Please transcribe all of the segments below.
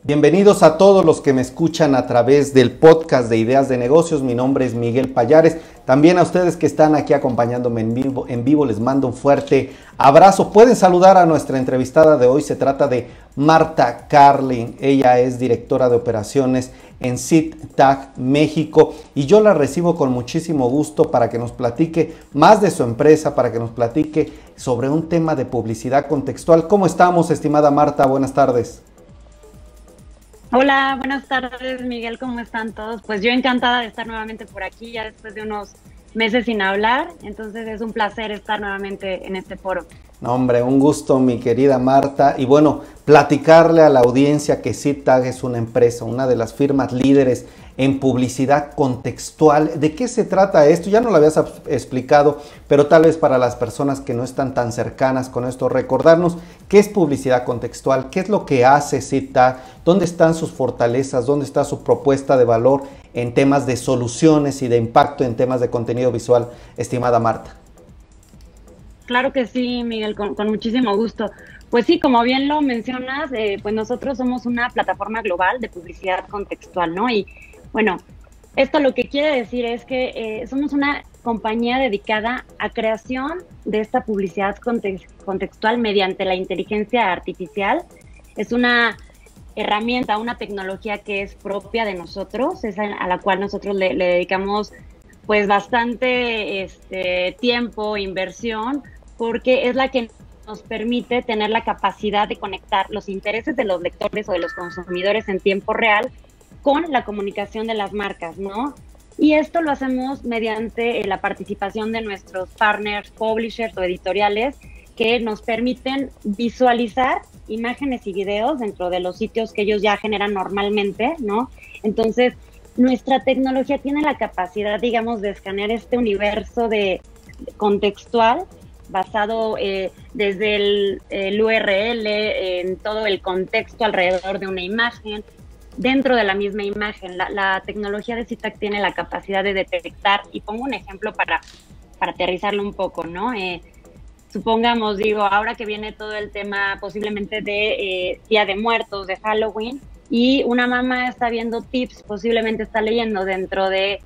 Bienvenidos a todos los que me escuchan a través del podcast de Ideas de Negocios. Mi nombre es Miguel Payares. También a ustedes que están aquí acompañándome en vivo les mando un fuerte abrazo. Pueden saludar a nuestra entrevistada de hoy. Se trata de Marta Carlin. Ella es directora de operaciones en SITTAG México y yo la recibo con muchísimo gusto para que nos platique más de su empresa, para que nos platique sobre un tema de publicidad contextual. ¿Cómo estamos, estimada Marta? Buenas tardes. Hola, buenas tardes, Miguel, ¿cómo están todos? Pues yo encantada de estar nuevamente por aquí, ya después de unos meses sin hablar, entonces es un placer estar nuevamente en este foro. No, hombre, un gusto, mi querida Marta, y bueno, platicarle a la audiencia que SITTAG es una empresa, una de las firmas líderes en publicidad contextual. ¿De qué se trata esto? Ya no lo habías explicado, pero tal vez para las personas que no están tan cercanas con esto, recordarnos qué es publicidad contextual, qué es lo que hace SITTAG, dónde están sus fortalezas, dónde está su propuesta de valor en temas de soluciones y de impacto en temas de contenido visual, estimada Marta. Claro que sí, Miguel, con muchísimo gusto. Pues sí, como bien lo mencionas, pues nosotros somos una plataforma global de publicidad contextual, ¿no? Y bueno, esto lo que quiere decir es que somos una compañía dedicada a creación de esta publicidad contextual mediante la inteligencia artificial. Es una herramienta, una tecnología que es propia de nosotros, es a la cual nosotros le dedicamos pues bastante tiempo, inversión, porque es la que nos permite tener la capacidad de conectar los intereses de los lectores o de los consumidores en tiempo real con la comunicación de las marcas, ¿no? Y esto lo hacemos mediante la participación de nuestros partners, publishers o editoriales que nos permiten visualizar imágenes y videos dentro de los sitios que ellos ya generan normalmente, ¿no? Entonces, nuestra tecnología tiene la capacidad, digamos, de escanear este universo de contextual basado desde el URL, en todo el contexto alrededor de una imagen, dentro de la misma imagen. La tecnología de SITTAG tiene la capacidad de detectar, y pongo un ejemplo para aterrizarlo un poco, ¿no? Supongamos, digo, ahora que viene todo el tema posiblemente de Día de Muertos, de Halloween, y una mamá está viendo tips, posiblemente está leyendo dentro de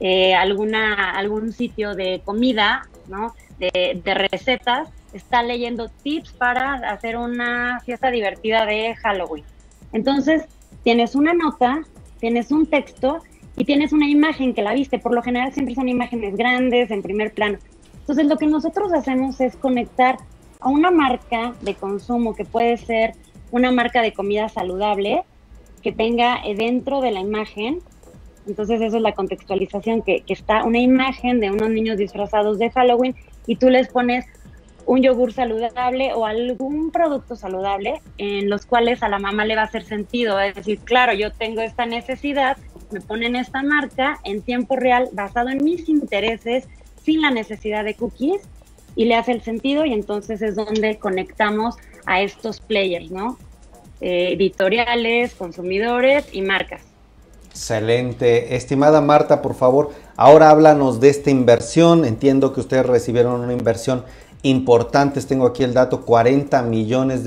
algún sitio de comida, ¿no? De recetas, está leyendo tips para hacer una fiesta divertida de Halloween. Entonces, tienes una nota, tienes un texto y tienes una imagen que la viste. Por lo general siempre son imágenes grandes, en primer plano. Entonces, lo que nosotros hacemos es conectar a una marca de consumo, que puede ser una marca de comida saludable, que tenga dentro de la imagen. Entonces eso es la contextualización, que está una imagen de unos niños disfrazados de Halloween y tú les pones un yogur saludable o algún producto saludable en los cuales a la mamá le va a hacer sentido. Es decir, claro, yo tengo esta necesidad, me ponen esta marca en tiempo real basado en mis intereses, sin la necesidad de cookies, y le hace el sentido, y entonces es donde conectamos a estos players, ¿no? Editoriales, consumidores y marcas. Excelente. Estimada Marta, por favor, ahora háblanos de esta inversión. Entiendo que ustedes recibieron una inversión importante. Tengo aquí el dato, $40 millones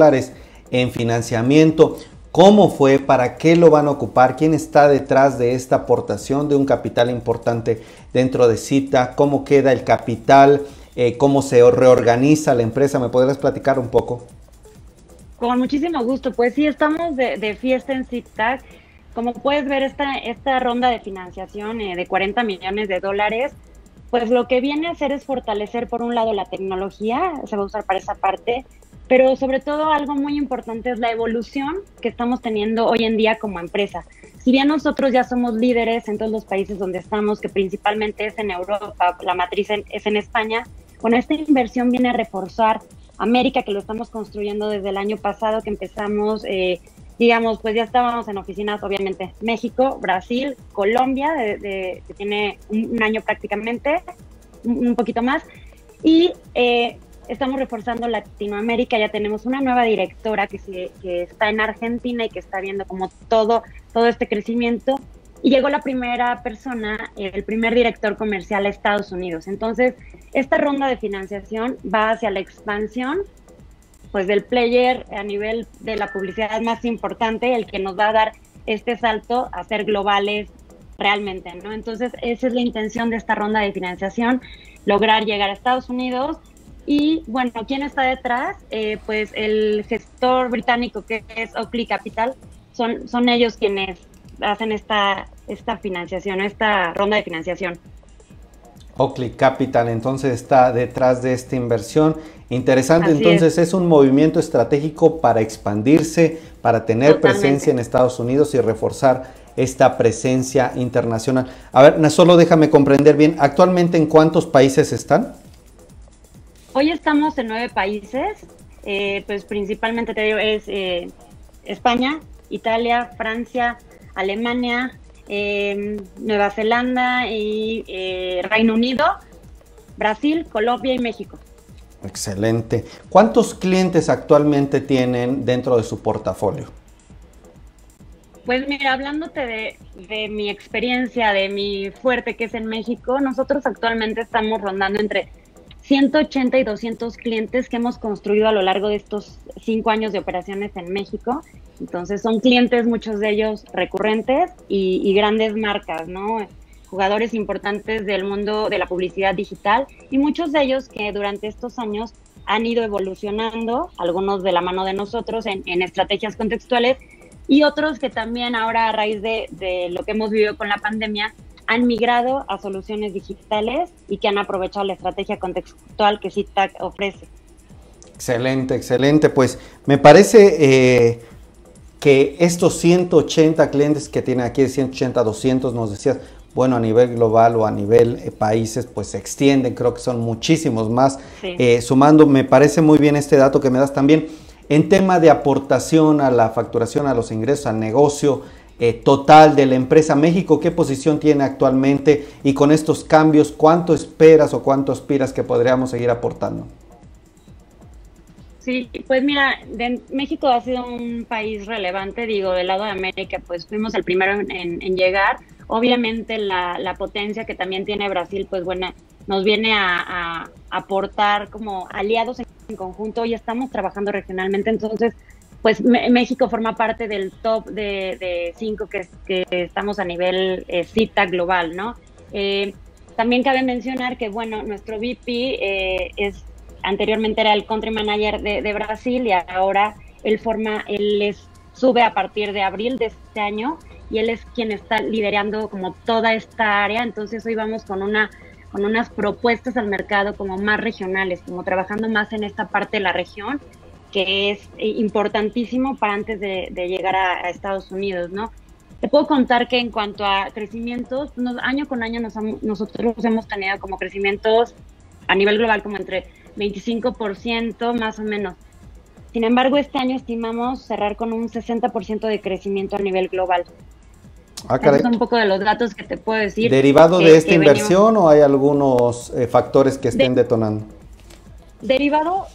en financiamiento. ¿Cómo fue? ¿Para qué lo van a ocupar? ¿Quién está detrás de esta aportación de un capital importante dentro de SITTAG? ¿Cómo queda el capital? ¿Cómo se reorganiza la empresa? ¿Me podrías platicar un poco? Con muchísimo gusto. Pues sí, estamos de fiesta en SITTAG. Como puedes ver, esta ronda de financiación de $40 millones, pues lo que viene a hacer es fortalecer, por un lado, la tecnología, se va a usar para esa parte, pero sobre todo algo muy importante es la evolución que estamos teniendo hoy en día como empresa. Si bien nosotros ya somos líderes en todos los países donde estamos, que principalmente es en Europa, la matriz es en España, bueno, esta inversión viene a reforzar América, que lo estamos construyendo desde el año pasado, que empezamos, digamos, pues ya estábamos en oficinas, obviamente, México, Brasil, Colombia, que tiene un año prácticamente, un poquito más, y estamos reforzando Latinoamérica. Ya tenemos una nueva directora que está en Argentina y que está viendo como todo este crecimiento, y llegó la primera persona, el primer director comercial a Estados Unidos. Entonces, esta ronda de financiación va hacia la expansión pues del player a nivel de la publicidad más importante, el que nos va a dar este salto a ser globales realmente, ¿no? Entonces, esa es la intención de esta ronda de financiación, lograr llegar a Estados Unidos. Y bueno, ¿quién está detrás? Pues el gestor británico que es Oakley Capital, son ellos quienes hacen esta financiación, esta ronda de financiación. Oakley Capital entonces está detrás de esta inversión. Interesante, Así entonces es un movimiento estratégico para expandirse, para tener presencia en Estados Unidos y reforzar esta presencia internacional. A ver, solo déjame comprender bien, ¿actualmente en cuántos países están? Hoy estamos en 9 países, pues principalmente te digo es España, Italia, Francia, Alemania, Nueva Zelanda y Reino Unido, Brasil, Colombia y México. Excelente. ¿Cuántos clientes actualmente tienen dentro de su portafolio? Pues mira, hablándote de mi experiencia, de mi fuerte que es en México, nosotros actualmente estamos rondando entre 180 y 200 clientes que hemos construido a lo largo de estos 5 años de operaciones en México. Entonces son clientes, muchos de ellos recurrentes y grandes marcas, ¿no? Jugadores importantes del mundo de la publicidad digital y muchos de ellos que durante estos años han ido evolucionando, algunos de la mano de nosotros en estrategias contextuales y otros que también ahora a raíz de lo que hemos vivido con la pandemia han migrado a soluciones digitales y que han aprovechado la estrategia contextual que Zittac ofrece. Excelente, excelente. Pues me parece que estos 180 clientes que tienen aquí, de 180 a 200, nos decías, bueno, a nivel global o a nivel países, pues se extienden, creo que son muchísimos más. Sí. Sumando, me parece muy bien este dato que me das también. En tema de aportación a la facturación, a los ingresos, al negocio total de la empresa México, ¿qué posición tiene actualmente? Y con estos cambios, ¿cuánto esperas o cuánto aspiras que podríamos seguir aportando? Sí, pues mira, México ha sido un país relevante, digo, del lado de América, pues fuimos el primero en llegar. Obviamente la potencia que también tiene Brasil, pues bueno, nos viene a aportar como aliados en conjunto y estamos trabajando regionalmente, entonces pues México forma parte del top de 5 que estamos a nivel Zittac global, ¿no? También cabe mencionar que, bueno, nuestro VP anteriormente era el Country Manager de Brasil y ahora él sube a partir de abril de este año y él es quien está liderando como toda esta área, entonces hoy vamos con unas propuestas al mercado como más regionales, como trabajando más en esta parte de la región, que es importantísimo para antes de llegar a Estados Unidos, ¿no? Te puedo contar que en cuanto a crecimientos, año con año nosotros hemos tenido como crecimientos a nivel global como entre 25% más o menos. Sin embargo, este año estimamos cerrar con un 60% de crecimiento a nivel global. Esos son un poco de los datos que te puedo decir. ¿Derivado de esta inversión o hay algunos factores que estén detonando? Derivado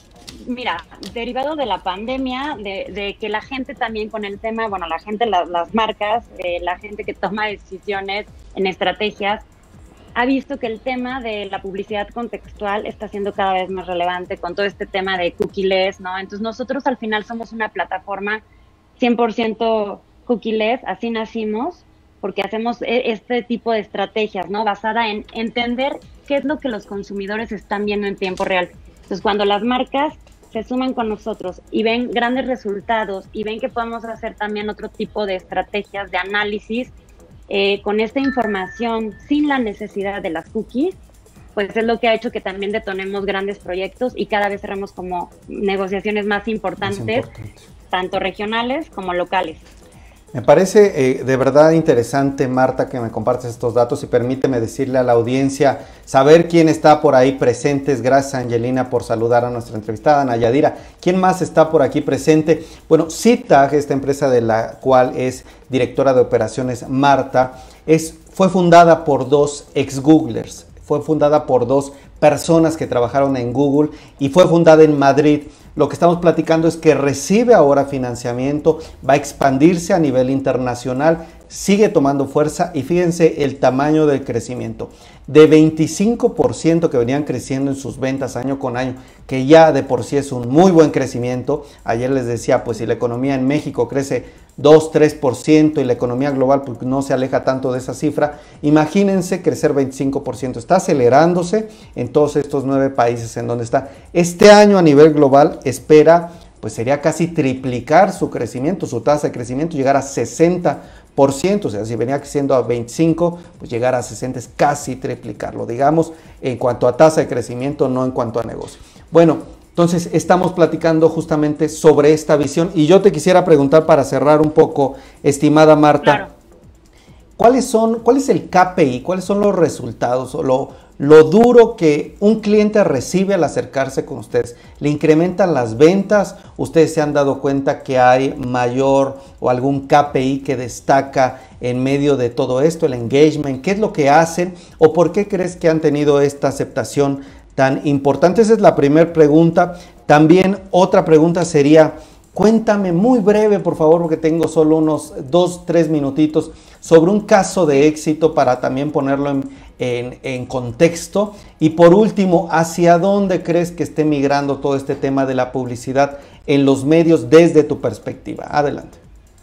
de la pandemia, de que la gente también con el tema, bueno, la gente, las marcas, la gente que toma decisiones en estrategias, ha visto que el tema de la publicidad contextual está siendo cada vez más relevante con todo este tema de cookieless, ¿no? Entonces nosotros al final somos una plataforma 100% cookieless, así nacimos, porque hacemos este tipo de estrategias, ¿no? Basada en entender qué es lo que los consumidores están viendo en tiempo real. Entonces cuando las marcas se suman con nosotros y ven grandes resultados y ven que podemos hacer también otro tipo de estrategias de análisis con esta información sin la necesidad de las cookies, pues es lo que ha hecho que también detonemos grandes proyectos y cada vez cerramos como negociaciones más importantes, tanto regionales como locales. Me parece de verdad interesante, Marta, que me compartes estos datos y permíteme decirle a la audiencia, saber quién está por ahí presentes. Gracias, Angelina, por saludar a nuestra entrevistada, Nayadira. ¿Quién más está por aquí presente? Bueno, Zittac, esta empresa de la cual es directora de operaciones Marta, fue fundada por 2 ex-Googlers. Fue fundada por 2 personas que trabajaron en Google y fue fundada en Madrid Lo que estamos platicando es que recibe ahora financiamiento, va a expandirse a nivel internacional, sigue tomando fuerza y fíjense el tamaño del crecimiento. De 25% que venían creciendo en sus ventas año con año, que ya de por sí es un muy buen crecimiento. Ayer les decía, pues si la economía en México crece 2-3% y la economía global pues, no se aleja tanto de esa cifra, imagínense crecer 25%. Está acelerándose en todos estos 9 países en donde está. Este año a nivel global espera, pues sería casi triplicar su crecimiento, su tasa de crecimiento, llegar a 60%. O sea, si venía creciendo a 25, pues llegar a 60 es casi triplicarlo, digamos, en cuanto a tasa de crecimiento, no en cuanto a negocio. Bueno, entonces estamos platicando justamente sobre esta visión y yo te quisiera preguntar para cerrar un poco, estimada Marta, claro. ¿Cuál es el KPI, cuáles son los resultados o lo duro que un cliente recibe al acercarse con ustedes? ¿Le incrementan las ventas? ¿Ustedes se han dado cuenta que hay mayor o algún KPI que destaca en medio de todo esto, el engagement? ¿Qué es lo que hacen o por qué crees que han tenido esta aceptación tan importante? Esa es la primera pregunta. También otra pregunta sería, cuéntame muy breve, por favor, porque tengo solo unos 2-3 minutitos, sobre un caso de éxito para también ponerlo en contexto. Y por último, ¿hacia dónde crees que esté migrando todo este tema de la publicidad en los medios desde tu perspectiva? Adelante.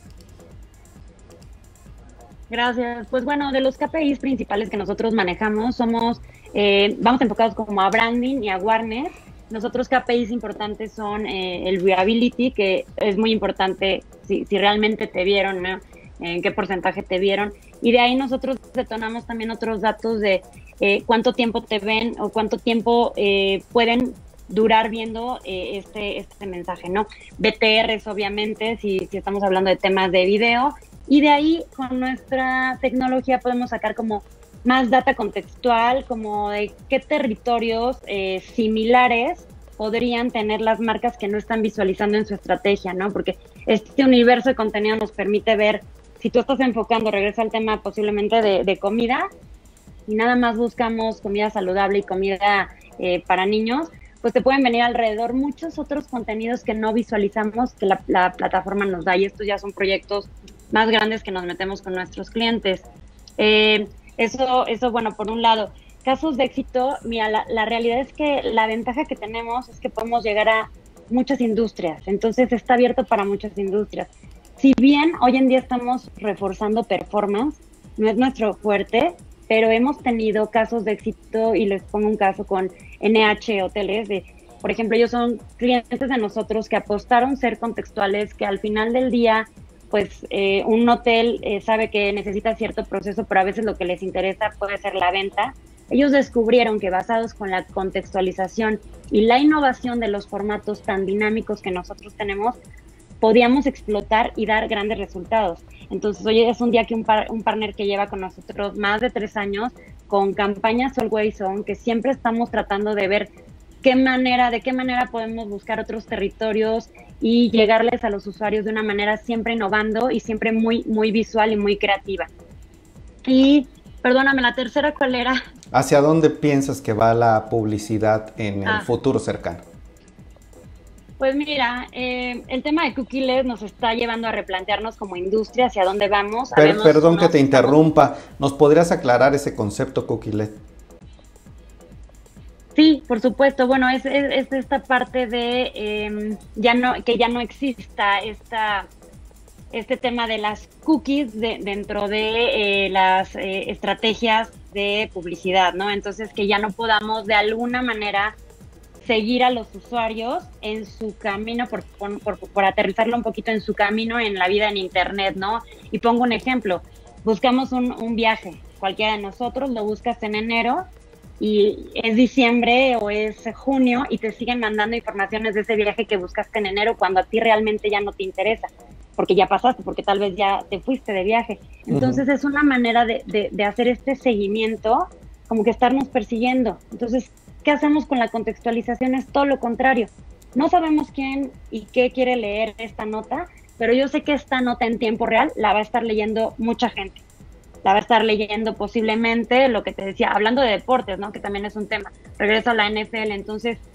Gracias. Pues bueno, de los KPIs principales que nosotros manejamos, vamos enfocados como a branding y awareness. Nosotros KPIs importantes son el viewability, que es muy importante si realmente te vieron, ¿no? En qué porcentaje te vieron. Y de ahí nosotros detonamos también otros datos de cuánto tiempo te ven o cuánto tiempo pueden durar viendo este mensaje, ¿no? BTRs, obviamente, si estamos hablando de temas de video. Y de ahí, con nuestra tecnología, podemos sacar como más data contextual, como de qué territorios similares podrían tener las marcas que no están visualizando en su estrategia, ¿no? Porque este universo de contenido nos permite ver, si tú estás enfocando, regresa al tema posiblemente de comida, y nada más buscamos comida saludable y comida para niños, pues te pueden venir alrededor muchos otros contenidos que no visualizamos que la plataforma nos da, y estos ya son proyectos más grandes que nos metemos con nuestros clientes. Eso, bueno, por un lado. Casos de éxito, mira, la realidad es que la ventaja que tenemos es que podemos llegar a muchas industrias, entonces está abierto para muchas industrias. Si bien hoy en día estamos reforzando performance, no es nuestro fuerte, pero hemos tenido casos de éxito, y les pongo un caso con NH Hoteles, por ejemplo, ellos son clientes de nosotros que apostaron ser contextuales, que al final del día, pues un hotel sabe que necesita cierto proceso, pero a veces lo que les interesa puede ser la venta. Ellos descubrieron que basados con la contextualización y la innovación de los formatos tan dinámicos que nosotros tenemos, podíamos explotar y dar grandes resultados. Entonces, hoy es un día que un partner que lleva con nosotros más de 3 años con campañas Always On, que siempre estamos tratando de ver de qué manera podemos buscar otros territorios y llegarles a los usuarios de una manera siempre innovando y siempre muy, muy visual y muy creativa. Y, perdóname, la tercera, ¿cuál era? ¿Hacia dónde piensas que va la publicidad en el futuro cercano? Pues mira, el tema de cookies nos está llevando a replantearnos como industria hacia dónde vamos. Perdón que te interrumpa, ¿nos podrías aclarar ese concepto cookie-led? Sí, por supuesto. Bueno, es esta parte de que ya no exista este tema de las cookies dentro de las estrategias de publicidad, ¿no? Entonces, que ya no podamos de alguna manera seguir a los usuarios en su camino, por aterrizarlo un poquito, en su camino en la vida en Internet, ¿no? Y pongo un ejemplo, buscamos un viaje, cualquiera de nosotros lo buscas en enero y es diciembre o es junio y te siguen mandando informaciones de ese viaje que buscaste en enero cuando a ti realmente ya no te interesa, porque ya pasaste, porque tal vez ya te fuiste de viaje. Entonces es una manera de hacer este seguimiento, como que estarnos persiguiendo. Entonces, ¿qué hacemos con la contextualización? Es todo lo contrario. No sabemos quién y qué quiere leer esta nota, pero yo sé que esta nota en tiempo real la va a estar leyendo mucha gente. La va a estar leyendo posiblemente, lo que te decía, hablando de deportes, ¿no? Que también es un tema. Regreso a la NFL, entonces,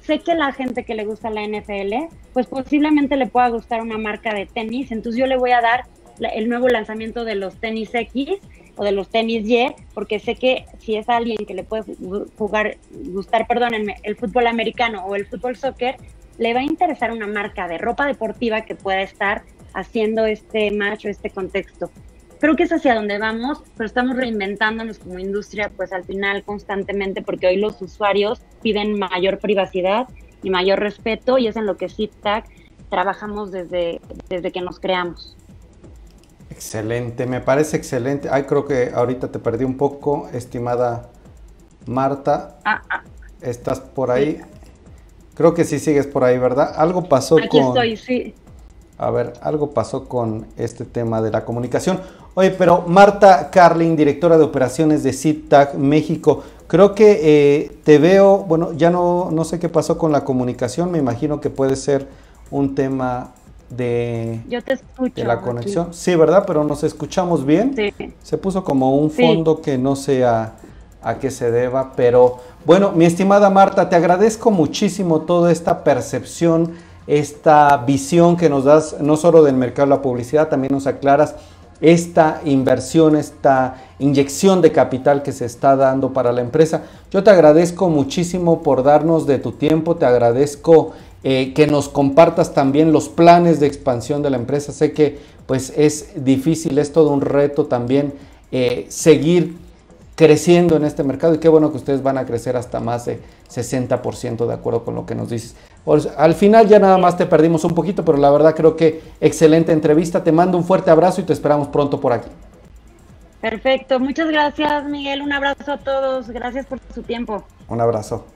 sé que la gente que le gusta la NFL, pues posiblemente le pueda gustar una marca de tenis, entonces yo le voy a dar el nuevo lanzamiento de los tenis X o de los tenis Y, porque sé que si es alguien que le puede gustar, el fútbol americano o el fútbol soccer, le va a interesar una marca de ropa deportiva que pueda estar haciendo este match o este contexto. Creo que es hacia donde vamos, pero estamos reinventándonos como industria, pues al final constantemente, porque hoy los usuarios piden mayor privacidad y mayor respeto, y es en lo que ZipTag trabajamos desde que nos creamos. Excelente, me parece excelente. Ay, creo que ahorita te perdí un poco, estimada Marta. ¿Estás por ahí? Sí. Creo que sí sigues por ahí, ¿verdad? Algo pasó Aquí estoy, sí. A ver, algo pasó con este tema de la comunicación. Oye, pero Marta Carlin, directora de operaciones de ZipTag México, creo que te veo, bueno, ya no sé qué pasó con la comunicación, me imagino que puede ser un tema de, yo te escucho, de la conexión. Aquí. Sí, ¿verdad? Pero nos escuchamos bien. Sí. Se puso como un fondo que no sé a qué se deba, pero bueno, mi estimada Marta, te agradezco muchísimo toda esta percepción, esta visión que nos das, no solo del mercado de la publicidad, también nos aclaras esta inversión, esta inyección de capital que se está dando para la empresa. Yo te agradezco muchísimo por darnos de tu tiempo, te agradezco que nos compartas también los planes de expansión de la empresa. Sé que pues es difícil, es todo un reto también seguir creciendo en este mercado, y qué bueno que ustedes van a crecer hasta más de 60% de acuerdo con lo que nos dices. Pues, al final ya nada más te perdimos un poquito, pero la verdad creo que excelente entrevista. Te mando un fuerte abrazo y te esperamos pronto por aquí. Perfecto, muchas gracias, Miguel, un abrazo a todos, gracias por su tiempo. Un abrazo.